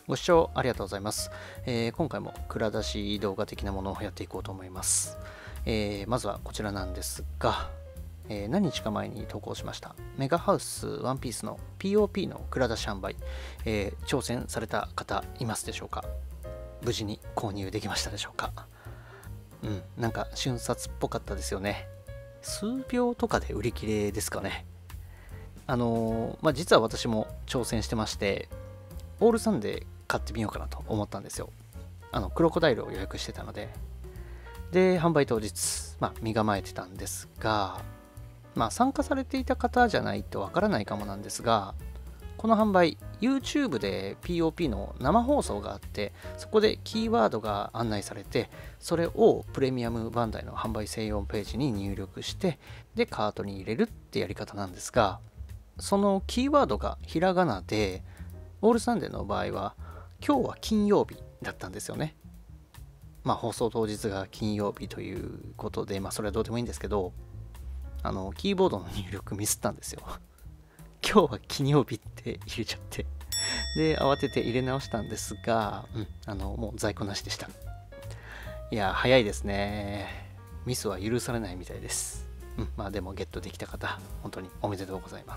ご視聴ありがとうございます。今回も蔵出し動画的なものをやっていこうと思います。まずはこちらなんですが、何日か前に投稿しましたメガハウスワンピースの POP の蔵出し販売、挑戦された方いますでしょうか？無事に購入できましたでしょうか？なんか瞬殺っぽかったですよね。数秒とかで売り切れですかね。実は私も挑戦してまして、オールサンデー買ってみようかなと思ったんですよ。クロコダイルを予約してたので。で、販売当日、身構えてたんですが、参加されていた方じゃないとわからないかもなんですが、この販売、YouTube で POP の生放送があって、そこでキーワードが案内されて、それをプレミアムバンダイの販売専用ページに入力して、で、カートに入れるってやり方なんですが、そのキーワードがひらがなで、オールサンデーの場合は、今日は金曜日だったんですよね。放送当日が金曜日ということで、それはどうでもいいんですけど、キーボードの入力ミスったんですよ。今日は金曜日って入れちゃって。で、慌てて入れ直したんですが、もう在庫なしでした。いや、早いですね。ミスは許されないみたいです。でもゲットできた方、本当におめでとうございます。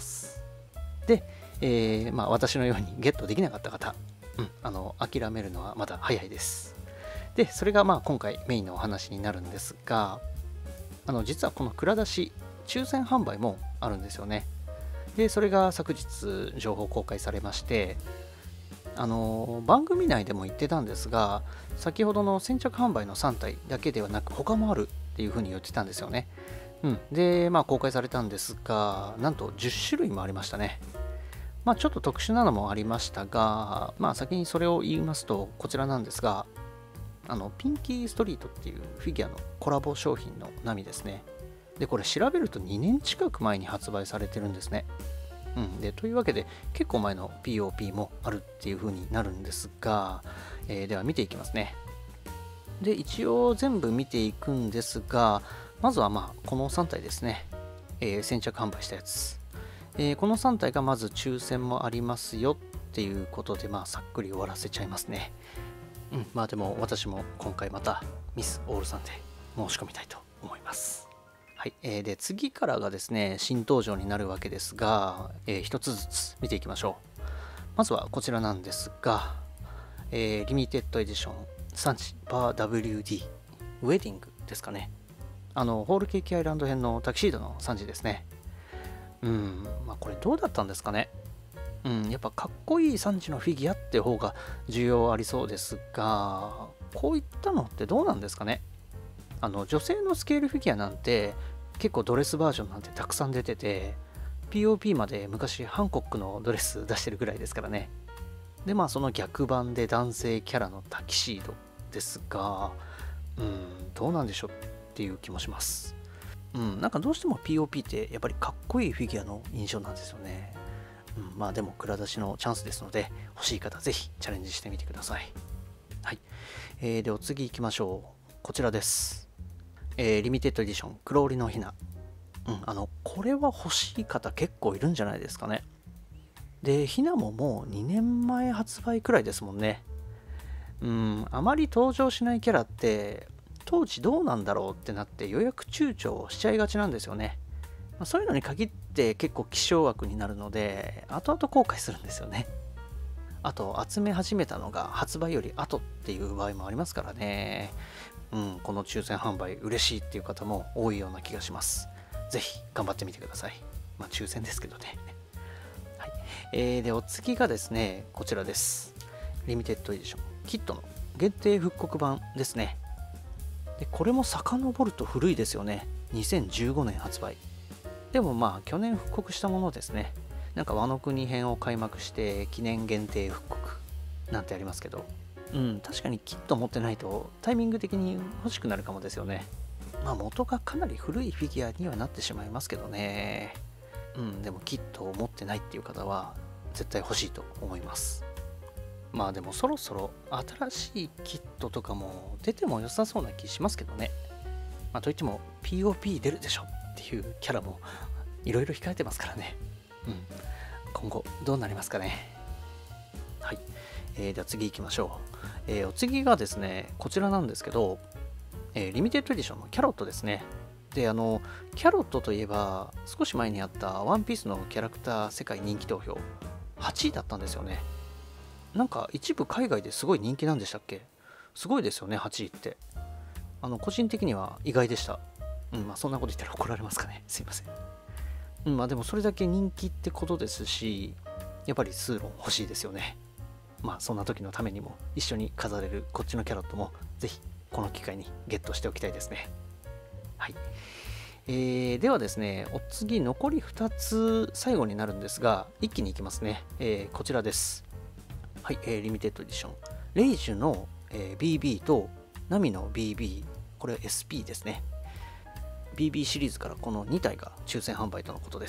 で、私のようにゲットできなかった方、諦めるのはまだ早いです。で、それが今回メインのお話になるんですが、実はこの蔵出し、抽選販売もあるんですよね。で、それが昨日情報公開されまして、番組内でも言ってたんですが、先ほどの先着販売の3体だけではなく、他もあるっていうふうに言ってたんですよね。で、公開されたんですが、なんと10種類もありましたね。ちょっと特殊なのもありましたが、先にそれを言いますと、こちらなんですが、ピンキーストリートっていうフィギュアのコラボ商品の波ですね。で、これ調べると2年近く前に発売されてるんですね。で、というわけで、結構前の POP もあるっていう風になるんですが、では見ていきますね。で、一応全部見ていくんですが、まずはこの3体ですね。先着販売したやつ。この3体がまず抽選もありますよっていうことで、さっくり終わらせちゃいますね。でも私も今回またミスオールサンデー申し込みたいと思います。はい、で次からがですね、新登場になるわけですが、一つずつ見ていきましょう。まずはこちらなんですが、リミテッドエディション産地バー WD ウェディングですかね。ホールケーキアイランド編のタキシードの産地ですね。これどうだったんですかね。やっぱかっこいい産地のフィギュアって方が需要ありそうですが、こういったのってどうなんですかね。女性のスケールフィギュアなんて結構ドレスバージョンなんてたくさん出てて、 POP まで昔ハンコックのドレス出してるぐらいですからね。でその逆版で男性キャラのタキシードですが、どうなんでしょうっていう気もします。なんかどうしても POP ってやっぱりかっこいいフィギュアの印象なんですよね。でも蔵出しのチャンスですので、欲しい方ぜひチャレンジしてみてください。はい。では次行きましょう。こちらです。リミテッドエディション黒織りのひな。これは欲しい方結構いるんじゃないですかね。で、ひなももう2年前発売くらいですもんね。あまり登場しないキャラって当時どうなんだろうってなって予約躊躇しちゃいがちなんですよね。そういうのに限って結構希少枠になるので、後々後悔するんですよね。あと、集め始めたのが発売より後っていう場合もありますからね。この抽選販売嬉しいっていう方も多いような気がします。ぜひ頑張ってみてください。抽選ですけどね。はい。で、お次がですね、こちらです。リミテッドエディションキットの限定復刻版ですね。で、これも遡ると古いですよね。2015年発売。でも去年復刻したものですね。なんかワノ国編を開幕して記念限定復刻なんてありますけど、確かにキット持ってないとタイミング的に欲しくなるかもですよね。元がかなり古いフィギュアにはなってしまいますけどね。でもキットを持ってないっていう方は絶対欲しいと思います。でもそろそろ新しいキットとかも出ても良さそうな気しますけどね。といっても POP 出るでしょっていうキャラもいろいろ控えてますからね。今後どうなりますかね。はい。 では次行きましょう。お次がですね、こちらなんですけど、リミテッドエディションのキャロットですね。で、キャロットといえば、少し前にあったワンピースのキャラクター世界人気投票、8位だったんですよね。なんか一部海外ですごい人気なんでしたっけ？すごいですよね、8位って。個人的には意外でした。まあそんなこと言ったら怒られますかね。すいません。まあでもそれだけ人気ってことですし、やっぱり数論欲しいですよね。まあそんな時のためにも一緒に飾れるこっちのキャロットもぜひこの機会にゲットしておきたいですね。はい。ではですね、お次残り2つ最後になるんですが、一気にいきますね。こちらです。はい、リミテッドエディション。レイジュの、BB とナミの BB、これは SP ですね。BB シリーズからこの2体が抽選販売とのことです。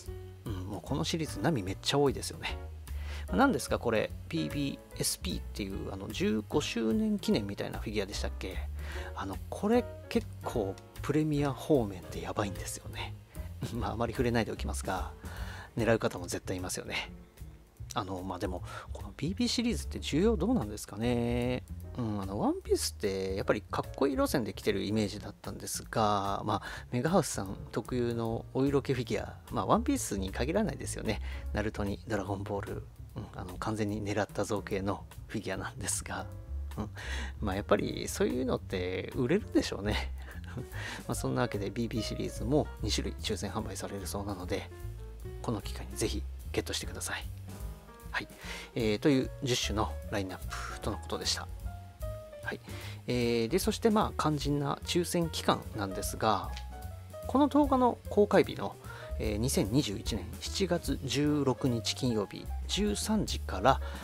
もうこのシリーズナミめっちゃ多いですよね。なんですかこれ BBSP っていう15周年記念みたいなフィギュアでしたっけ？これ結構プレミア方面でやばいんですよね。まああまり触れないでおきますが、狙う方も絶対いますよね。まあでもこの BB シリーズって重要どうなんですかね。ワンピースってやっぱりかっこいい路線で来てるイメージだったんですが、まあメガハウスさん特有のお色気フィギュア、まあワンピースに限らないですよね。ナルトにドラゴンボール、完全に狙った造形のフィギュアなんですが、まあやっぱりそういうのって売れるでしょうね。まあそんなわけで BB シリーズも2種類抽選販売されるそうなので、この機会にぜひゲットしてください。はい、という10種のラインナップとのことでした。はい、でそしてまあ肝心な抽選期間なんですが、この動画の公開日の2021年7月16日金曜日13時から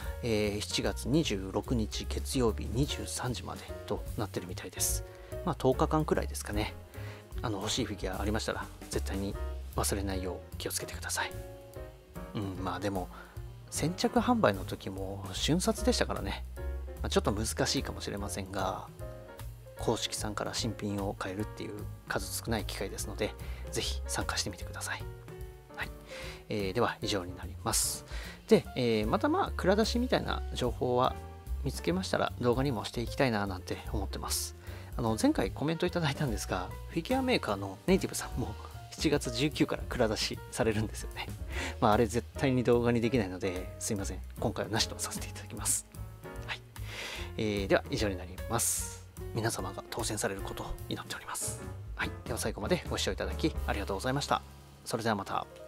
、7月26日月曜日23時までとなってるみたいです。まあ10日間くらいですかね。欲しいフィギュアありましたら絶対に忘れないよう気をつけてください。まあでも先着販売の時も瞬殺でしたからね。ちょっと難しいかもしれませんが、公式さんから新品を買えるっていう数少ない機会ですので、ぜひ参加してみてください。はい。では以上になります。で、またまあ蔵出しみたいな情報は見つけましたら動画にもしていきたいななんて思ってます。前回コメントいただいたんですが、フィギュアメーカーのネイティブさんも7月19から蔵出しされるんですよね。まああれ絶対に動画にできないのですいません。今回はなしとさせていただきます。はい。では以上になります。皆様が当選されることを祈っております。はい。では最後までご視聴いただきありがとうございました。それではまた。